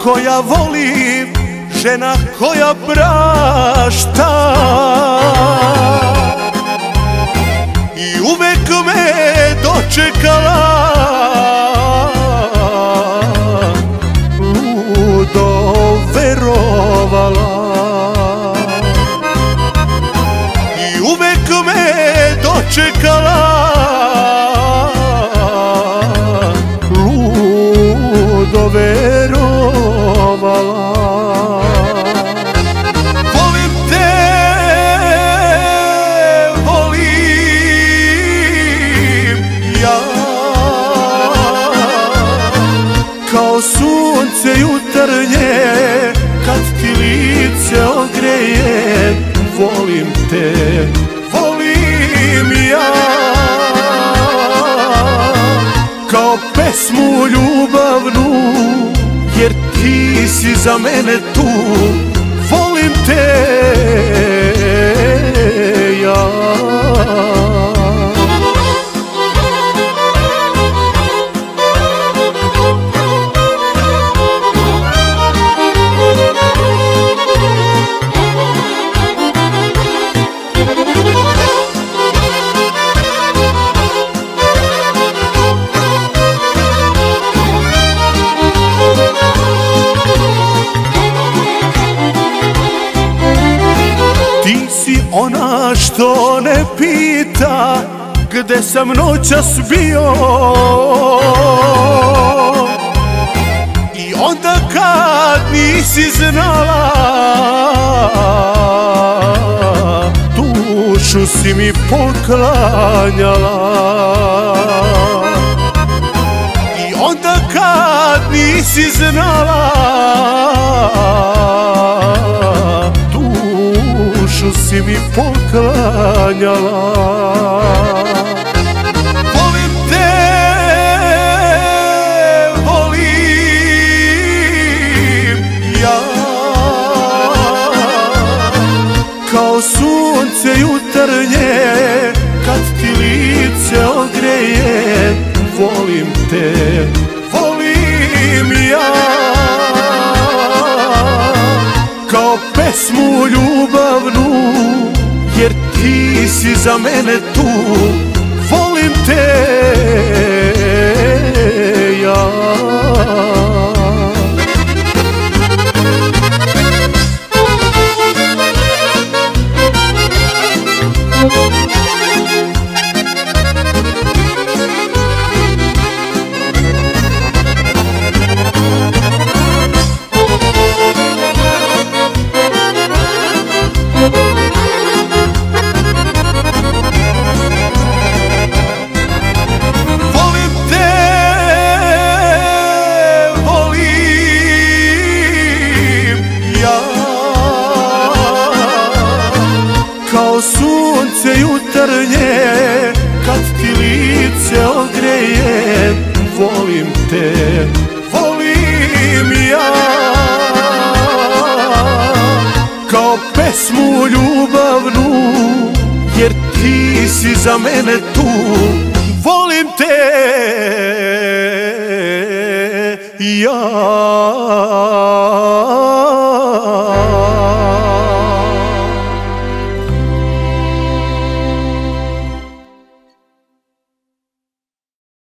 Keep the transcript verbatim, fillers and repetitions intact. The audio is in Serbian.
koja voli, žena koja prašta. I uvek me dočekala, ludo verovala. I uvek me dočekala, ludo verovala. Volim te, volim ja, kao sunce jutarnje kad ti lice ogreje. Volim te, volim ja, kao pesmu ljubavnu, jer ti si za mene tu. Volim te ja. Ti si ona što ne pita gde sam noćas bio, i onda kad nisi znala, dušu si mi poklanjala. I onda kad nisi znala, dušu si mi poklanjala. Volim te, volim ja, kao sunce jutarnje kad ti lice ogreje. Volim te, volim ja, kao pesmu ljubavnu, jer ti si za mene tu. Volim te ja. Kao sunce jutarnje kad ti lice ogreje. Volim te, volim ja, kao pesmu ljubavnu, jer ti si za mene tu. Volim te ja.